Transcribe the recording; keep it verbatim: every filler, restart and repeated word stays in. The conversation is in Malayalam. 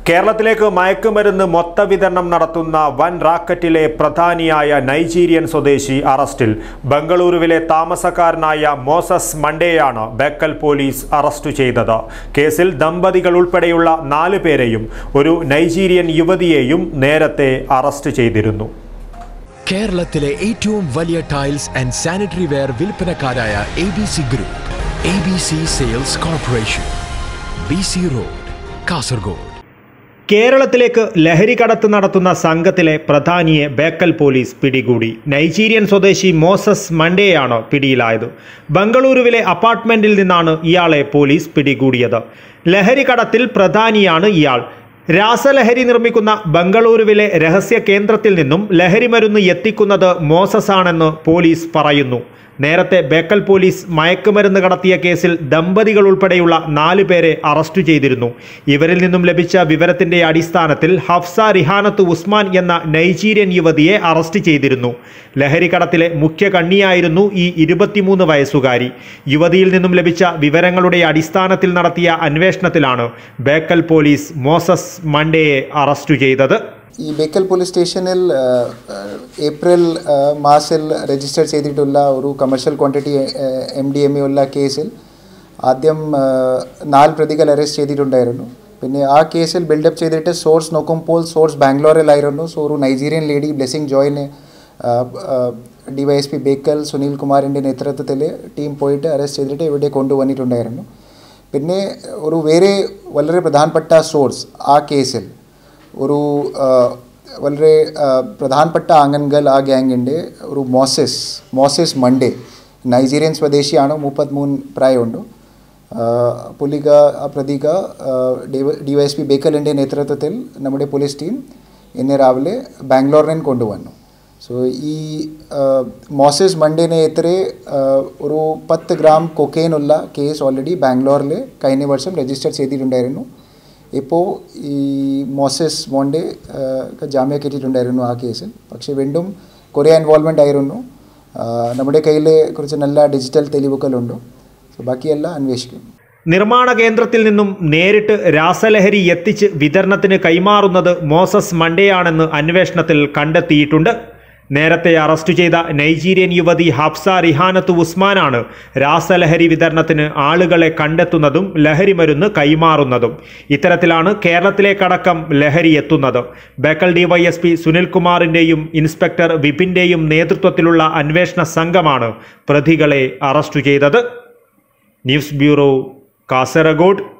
കേരളത്തിലേക്ക് മയക്കുമരുന്ന് മൊത്ത വിതരണം നടത്തുന്ന വൻ റാക്കറ്റിലെ പ്രധാനിയായ നൈജീരിയൻ സ്വദേശി അറസ്റ്റിൽ. ബംഗളൂരുവിലെ താമസക്കാരനായ മോസസ് മണ്ടേയാണ് ബേക്കൽ പോലീസ് അറസ്റ്റ് ചെയ്തത്. കേസിൽ ദമ്പതികൾ ഉൾപ്പെടെയുള്ള നാല് പേരെയും ഒരു നൈജീരിയൻ യുവതിയെയും നേരത്തെ അറസ്റ്റ് ചെയ്തിരുന്നു. കേരളത്തിലെ ഏറ്റവും വലിയ ടൈൽസ് ആൻഡ് സാനിറ്ററി വെയർ വിൽപ്പനക്കാരായ A B C group, A B C sales corporation, B C road, Kasaragod. കേരളത്തിലേക്ക് ലഹരി കടത്ത് നടത്തുന്ന സംഘത്തിലെ പ്രധാനിയെ ബേക്കൽ പോലീസ് പിടികൂടി. നൈജീരിയൻ സ്വദേശി മോസസ് മണ്ടേയാണ് പിടിയിലായത്. ബംഗളൂരുവിലെ അപ്പാർട്ട്മെന്റിൽ നിന്നാണ് ഇയാളെ പോലീസ് പിടികൂടിയത്. ലഹരി കടത്തിൽ പ്രധാനിയാണ് ഇയാൾ. രാസലഹരി നിർമ്മിക്കുന്ന ബംഗളൂരുവിലെ രഹസ്യ കേന്ദ്രത്തിൽ നിന്നും ലഹരി മരുന്ന് എത്തിക്കുന്നത് മോസസ് ആണെന്ന് പോലീസ് പറയുന്നു. നേരത്തെ ബേക്കൽ പോലീസ് മയക്കുമരുന്ന് കടത്തിയ കേസിൽ ദമ്പതികൾ ഉൾപ്പെടെയുള്ള നാല് പേരെ അറസ്റ്റ് ചെയ്തിരുന്നു. ഇവരിൽ നിന്നും ലഭിച്ച വിവരത്തിന്റെ അടിസ്ഥാനത്തിൽ ഹഫ്സ റിഹാനത്ത് ഉസ്മാൻ എന്ന നൈജീരിയൻ യുവതിയെ അറസ്റ്റ് ചെയ്തിരുന്നു. ലഹരി കടത്തിലെ മുഖ്യ കണ്ണിയായിരുന്നു ഈ ഇരുപത്തിമൂന്ന് വയസ്സുകാരി. യുവതിയിൽ നിന്നും ലഭിച്ച വിവരങ്ങളുടെ അടിസ്ഥാനത്തിൽ നടത്തിയ അന്വേഷണത്തിലാണ് ബേക്കൽ പോലീസ് മോസസ് മണ്ടേയെ അറസ്റ്റ് ചെയ്തത്. ഈ ബേക്കൽ പോലീസ് സ്റ്റേഷനിൽ ഏപ്രിൽ മാസിൽ രജിസ്റ്റർ ചെയ്തിട്ടുള്ള ഒരു commercial quantity M D M A ഉള്ള കേസിൽ ആദ്യം നാല് പ്രതികൾ അറസ്റ്റ് ചെയ്തിട്ടുണ്ടായിരുന്നു. പിന്നെ ആ കേസിൽ ബിൽഡപ്പ് ചെയ്തിട്ട് സോഴ്സ് നോക്കുമ്പോൾ സോഴ്സ് ബാംഗ്ലൂരിലായിരുന്നു. സോ ഒരു നൈജീരിയൻ ലേഡി ബ്ലെസ്സിംഗ് ജോയിനെ D Y S P Bekal Sunil കുമാറിൻ്റെ നേതൃത്വത്തിൽ ടീം പോയിട്ട് അറസ്റ്റ് ചെയ്തിട്ട് ഇവിടെ കൊണ്ടുവന്നിട്ടുണ്ടായിരുന്നു. പിന്നെ ഒരു വേറെ വളരെ പ്രധാനപ്പെട്ട സോഴ്സ് ആ കേസിൽ ഒരു വളരെ പ്രധാനപ്പെട്ട ആംഗൻകൾ ആ ഗ്യാങ്ങിൻ്റെ ഒരു മോസസ് മോസസ് മണ്ടേ നൈജീരിയൻ സ്വദേശിയാണ്. മുപ്പത്തിമൂന്ന് പ്രായമുണ്ട്. പുലിക ആ പ്രതിക ഡി വൈ എസ് പി ബേക്കലിൻ്റെ നേതൃത്വത്തിൽ നമ്മുടെ പോലീസ് ടീം ഇന്ന് രാവിലെ ബാംഗ്ലൂരിൽ കൊണ്ടുവന്നു. സോ ഈ മോസസ് മണ്ടേനെ എത്ര ഒരു പത്ത് ഗ്രാം കൊക്കെയിൻ ഉള്ള കേസ് ഓൾറെഡി ബാംഗ്ലൂരിൽ കഴിഞ്ഞ വർഷം രജിസ്റ്റർ ചെയ്തിട്ടുണ്ടായിരുന്നു. ഇപ്പോൾ ഈ മോസസ് മോണ്ടേ ജാമ്യം കിട്ടിയിട്ടുണ്ടായിരുന്നു ആ കേസിൽ. പക്ഷേ വീണ്ടും കുറേ ഇൻവോൾവ്മെൻ്റ് ആയിരുന്നു. നമ്മുടെ കയ്യിൽ കുറച്ച് നല്ല ഡിജിറ്റൽ തെളിവുകളുണ്ട്. സോ ബാക്കിയെല്ലാം അന്വേഷിക്കും. നിർമ്മാണ കേന്ദ്രത്തിൽ നിന്നും നേരിട്ട് രാസലഹരി എത്തിച്ച് വിതരണത്തിന് കൈമാറുന്നത് മോസസ് മണ്ടേയാണെന്ന് അന്വേഷണത്തിൽ കണ്ടെത്തിയിട്ടുണ്ട്. നേരത്തെ അറസ്റ്റ് ചെയ്ത നൈജീരിയൻ യുവതി ഹഫ്സ റിഹാനത്ത് ഉസ്മാനാണ് രാസലഹരി വിതരണത്തിന് ആളുകളെ കണ്ടെത്തുന്നതും ലഹരി മരുന്ന് കൈമാറുന്നതും. ഇത്തരത്തിലാണ് കേരളത്തിലേക്കടക്കം ലഹരി എത്തുന്നത്. Bekal D Y S P Sunil കുമാറിൻ്റെയും ഇൻസ്പെക്ടർ വിപിൻ്റെയും നേതൃത്വത്തിലുള്ള അന്വേഷണ സംഘമാണ് പ്രതികളെ അറസ്റ്റ് ചെയ്തത്. News bureau, Kasaragod.